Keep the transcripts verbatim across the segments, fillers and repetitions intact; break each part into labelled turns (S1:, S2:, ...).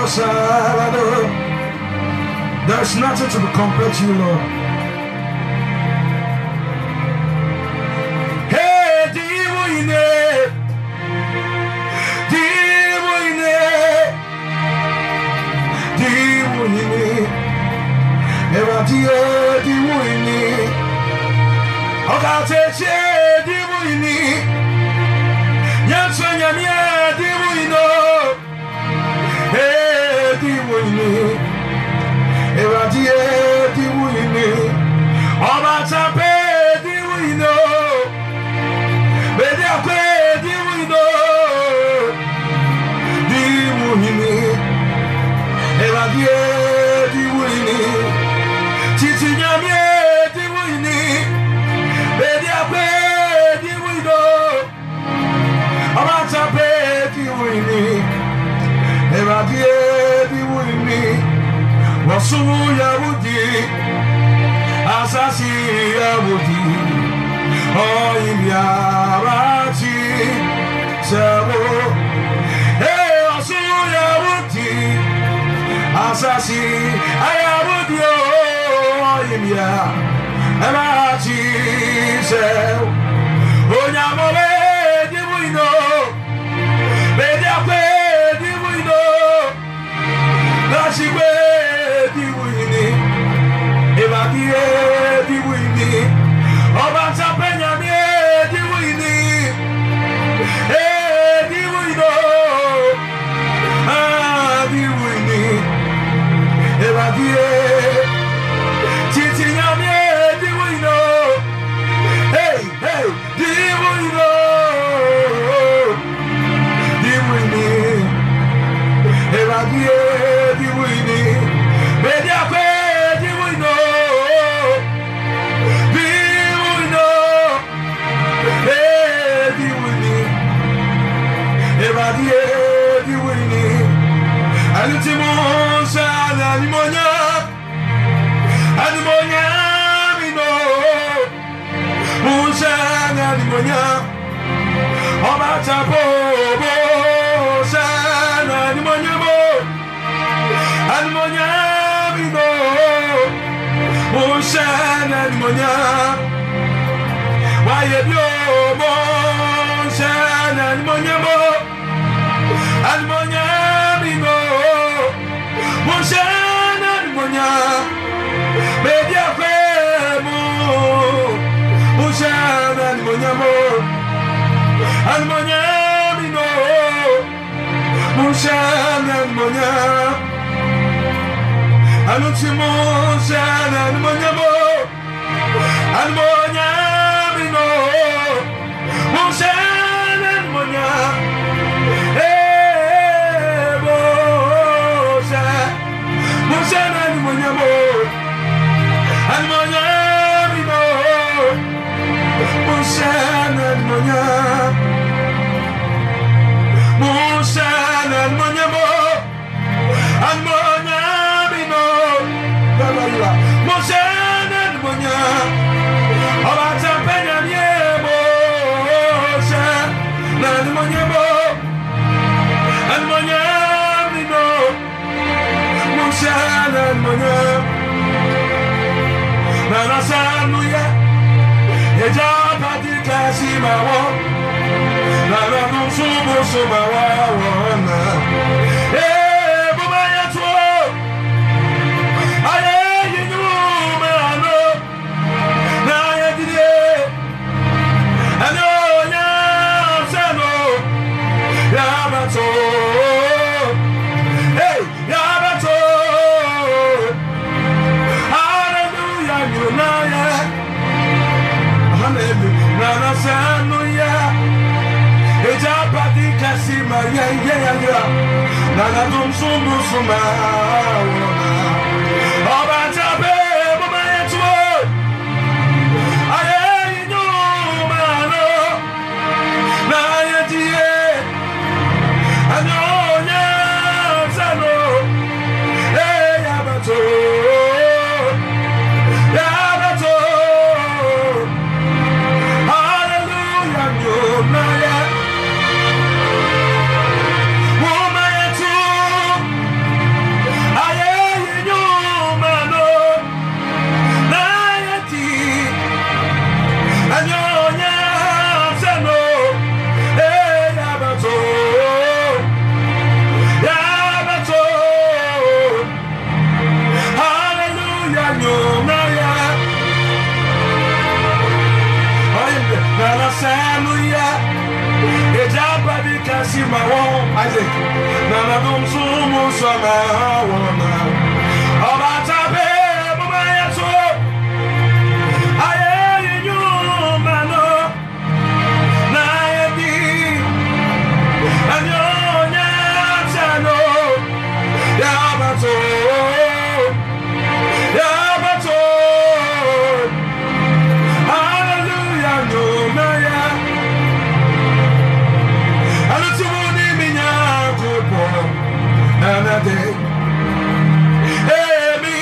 S1: There's nothing to be compared to you, Lord. Hey, Diwine, Diwine, Diwine, Evadia, Diwine, Okateche, Diwine, Yansanyamia, Diwine, Hey, Diwine. Eradie di wini, Oba tape di wino, Bedi akwe di wino, di wini. Eradie di wini, Titi nyamie di wini, Bedi akwe di wino, Oba tape di wini, Eradie di wini. Wasunu Yahudi, Asasi Yahudi, Oyimiarati, Sabo. Hey, Wasunu Yahudi, Asasi Yahudi, Oyimiarati, Sabo. Onyamole dibuino, Bediakwe dibuino, Nashikwe. Evakie di wini, Oba tapenya mi di wini, eh di wino, ah di wini, Evakie, Titi nyami di wino, hey hey di wino, di wini, Evakie di wini, Bediakwe. Alutimosa alimonya alimonya mino musa alimonya Oba tapo bosa alimonya mo alimonya mino musa alimonya waye bio bosa alimonya mo alimonya Moshana Monya, Media Femo, Moshana Monya Mo, Almonya Mino, Moshana Monya, Alutimo Shana Monya Mo, Almonya Mino, Moshana Monya. Mushana ni monyamo, almonya mino. Mushana ni monya, Mushana ni monyamo, almonya mino. Baba Mushana ni monya, Oba tapenya niemo. Mushana ni monyamo, almonya. Mushana monya, nana sanuya, eja pati kasi mawo, nana nusumu sumawa wana. Eh, buma yetu, aye yinu mano, na yedie, ano nya sano, yabato. Hey, yabato. Nana sanuya, eja pati kasi maya ya ya, nana tumsumu suma, Oba tape buma yetu, aye inyumano, na yedie, anyonya sano, eh yabato. Ejabadi kasima won Isaac Nana dum sumu sama wona Obatabe mama yaso Aye you mano Na yedi Anyonya chano Yabato Yabato Hallelujah no maya Another day, hey, me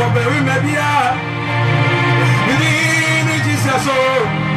S1: very maybe. Within Jesus, oh.